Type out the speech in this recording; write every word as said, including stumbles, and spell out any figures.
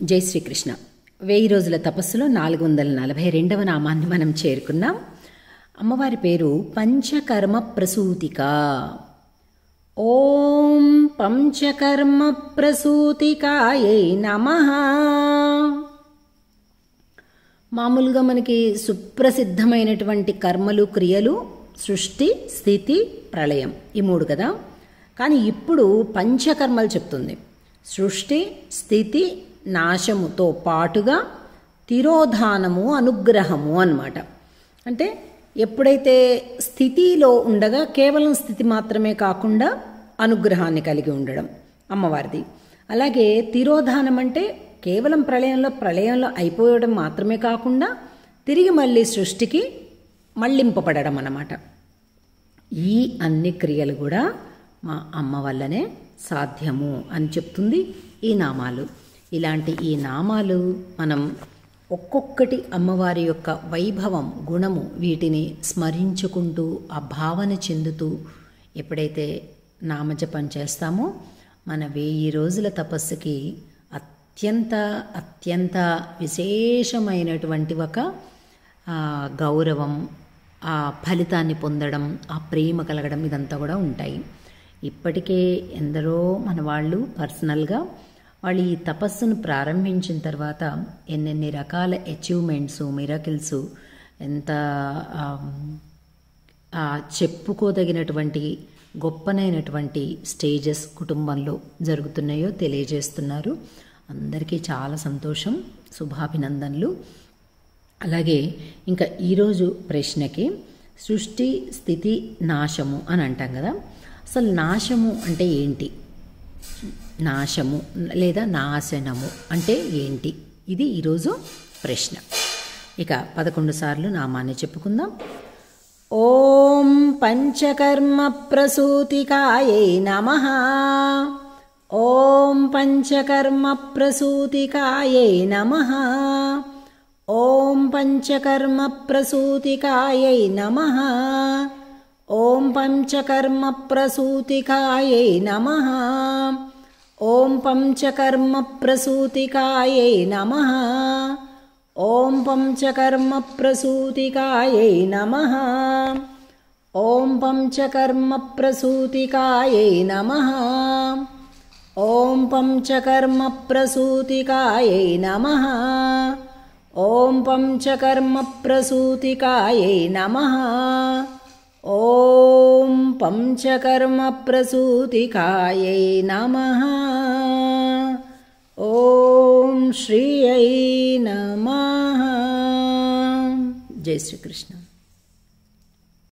జై శ్రీకృష్ణ. వెయ్యి రోజుల తపస్సులో నాలుగు వందల నలభై రెండవ నామాన్ని మనం చేరుకున్నాం. అమ్మవారి పేరు పంచకర్మ ప్రసూతిక. ఓం పంచకర్మ ప్రసూతికాయై నమః. మామూలుగా మనకి సుప్రసిద్ధమైనటువంటి కర్మలు, క్రియలు సృష్టి, స్థితి, ప్రళయం, ఈ మూడు కదా. కానీ ఇప్పుడు పంచకర్మలు చెప్తుంది. సృష్టి, స్థితి, నాశముతో పాటుగా తిరోధానము, అనుగ్రహము అన్నమాట. అంటే ఎప్పుడైతే స్థితిలో ఉండగా కేవలం స్థితి మాత్రమే కాకుండా అనుగ్రహాన్ని కలిగి ఉండడం అమ్మవారిది. అలాగే తిరోధానం అంటే కేవలం ప్రళయంలో ప్రళయంలో అయిపోవడం మాత్రమే కాకుండా తిరిగి మళ్ళీ సృష్టికి మళ్ళింపబడడం అన్నమాట. ఈ అన్ని క్రియలు కూడా మా అమ్మ వల్లనే సాధ్యము అని చెప్తుంది ఈ నామాలు. ఇలాంటి ఈ నామాలు మనం ఒక్కొక్కటి అమ్మవారి యొక్క వైభవం, గుణము, వీటిని స్మరించుకుంటూ ఆ భావన చెందుతూ ఎప్పుడైతే నామజపం చేస్తామో మన వెయ్యి రోజుల తపస్సుకి అత్యంత అత్యంత విశేషమైనటువంటి ఒక గౌరవం, ఆ ఫలితాన్ని పొందడం, ఆ ప్రేమ కలగడం, ఇదంతా కూడా ఉంటాయి. ఇప్పటికే ఎందరో మన వాళ్ళు పర్సనల్గా వాళ్ళు ఈ తపస్సును ప్రారంభించిన తర్వాత ఎన్నెన్ని రకాల అచీవ్మెంట్స్, మిరకిల్స్, ఎంత చెప్పుకోదగినటువంటి గొప్పనైనటువంటి స్టేజెస్ కుటుంబంలో జరుగుతున్నాయో తెలియజేస్తున్నారు. అందరికీ చాలా సంతోషం, శుభాభినందనలు. అలాగే ఇంకా ఈరోజు ప్రశ్నకి సృష్టి, స్థితి, నాశము అని అంటాం కదా. అసలు నాశము అంటే ఏంటి? నాశము లేదా నాశనము అంటే ఏంటి? ఇది ఈరోజు ప్రశ్న. ఇక పదకొండు సార్లు నామాన్ని చెప్పుకుందాం. ఓం పంచకర్మ ప్రసూతికాయై నమః. ఓం పంచకర్మ ప్రసూతికాయై నమః. ఓం పంచకర్మ ప్రసూతికాయై నమః. ఓం పంచకర్మ ప్రసూతికాయై నమః. ఓం పంచకర్మ ప్రసూతికాయై నమః. ఓం పంచకర్మ ప్రసూతికాయై నమః. ఓం పంచకర్మ ప్రసూతికాయై నమః. ఓం పంచకర్మ ప్రసూతికాయై నమః. ఓం పంచకర్మ ప్రసూతికాయై నమః. ఓం పంచకర్మ ప్రసూతికాయై నమః. ఓం శ్రీయై నమః. జై శ్రీకృష్ణ.